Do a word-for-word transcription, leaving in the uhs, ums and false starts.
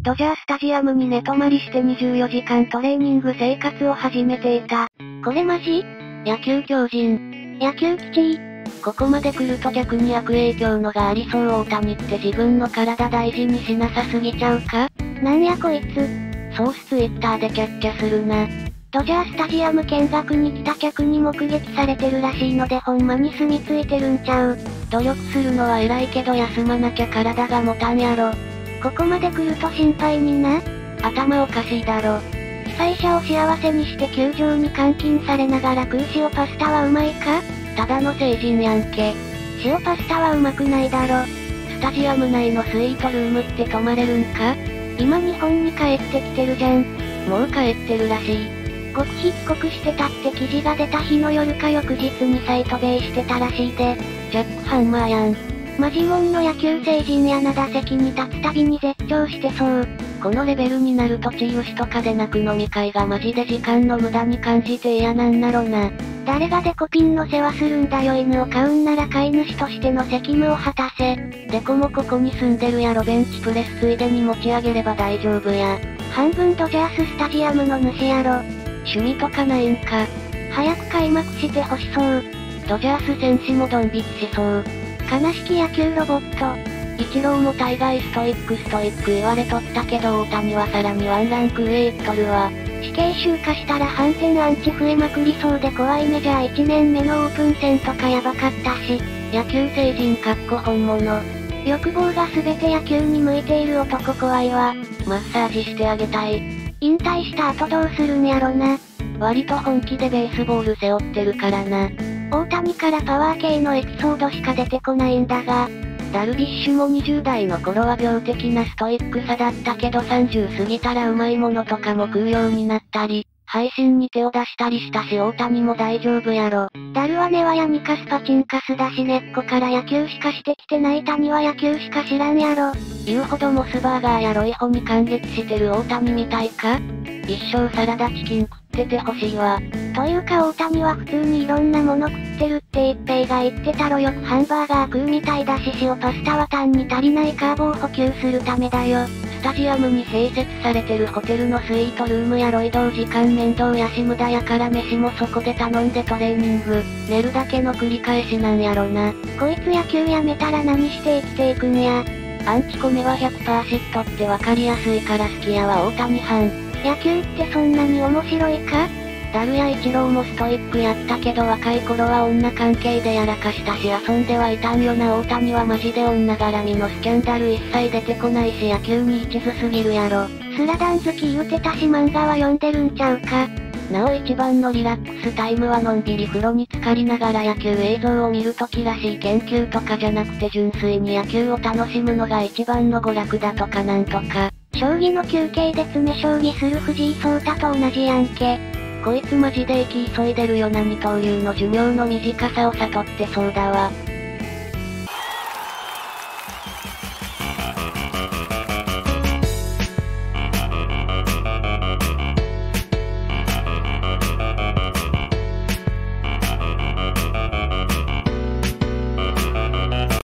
ドジャースタジアムに寝泊まりしてにじゅうよじかんトレーニング生活を始めていた。 これマジ？ 野球強人。 野球きちい。 ここまで来ると逆に悪影響のがありそう大谷って自分の体大事にしなさすぎちゃうか？ なんやこいつ。 ソースツイッターでキャッキャするな。 ドジャースタジアム見学に来た客に目撃されてるらしいのでほんまに住み着いてるんちゃう。 努力するのは偉いけど休まなきゃ体が持たんやろ。 ここまで来ると心配にな。 頭おかしいだろ。 被災者を幸せにして球場に監禁されながら食う塩パスタはうまいか？ ただの成人やんけ。 塩パスタはうまくないだろ。 スタジアム内のスイートルームって泊まれるんか？ 今日本に帰ってきてるじゃん。 もう帰ってるらしい。 極秘帰国してたって記事が出た日の夜か翌日にサイトベイしてたらしいで。 ジャックハンマーやん。 マジモンの野球成人やな打席に立つたびに絶頂してそう。 このレベルになるとチーム誌とかで泣く飲み会がマジで時間の無駄に感じて嫌なんなろな。 誰がデコピンの世話するんだよ。犬を飼うんなら飼い主としての責務を果たせ。 デコもここに住んでるやろ。ベンチプレスついでに持ち上げれば大丈夫や。 半分ドジャーススタジアムの主やろ。 趣味とかないんか。 早く開幕してほしそう。 ドジャース選手もドン引きしそう。 悲しき野球ロボット。 イチローも大概ストイックストイック言われとったけど大谷はさらにワンランク上行っとるわ。 死刑囚化したら反戦アンチ増えまくりそうで怖い。メジャーいちねんめのオープン戦とかやばかったし。 野球成人かっこ本物。 欲望が全て野球に向いている男怖いわ。 マッサージしてあげたい。 引退した後どうするんやろな。 割と本気でベースボール背負ってるからな。 大谷からパワー系のエピソードしか出てこないんだが。 ダルビッシュもにじゅう代の頃は病的なストイックさだったけどさんじゅう過ぎたらうまいものとかも食うようになったり、配信に手を出したりしたし大谷も大丈夫やろ。 ダルはネワやニカスパチンカスだし根っこから野球しかしてきてない谷は野球しか知らんやろ。 言うほどモスバーガーやロイホに感激してる大谷みたいか？一生サラダチキン食っててほしいわ。 というか大谷は普通にいろんなもの食ってるって一平が言ってたろ。よくハンバーガー食うみたいだし塩パスタは単に足りないカーボを補給するためだよ。 スタジアムに併設されてるホテルのスイートルームやろ。移動時間面倒やし無駄やから飯もそこで頼んでトレーニング、寝るだけの繰り返しなんやろな。 こいつ野球やめたら何して生きていくんや。 アンチコメは ひゃくパーセント ってわかりやすいから好きやわ大谷ファン。 野球ってそんなに面白いか？ ダルやイチローもストイックやったけど若い頃は女関係でやらかしたし遊んではいたんよな。大谷はマジで女絡みのスキャンダル一切出てこないし野球に一途すぎるやろ。 スラダン好き言うてたし漫画は読んでるんちゃうか？ なお一番のリラックスタイムはのんびり風呂に浸かりながら野球映像を見るときらしい。研究とかじゃなくて純粋に野球を楽しむのが一番の娯楽だとかなんとか。 将棋の休憩で詰め将棋する藤井聡太と同じやんけ。 こいつマジで生き急いでるよな。二刀流の寿命の短さを悟ってそうだわ。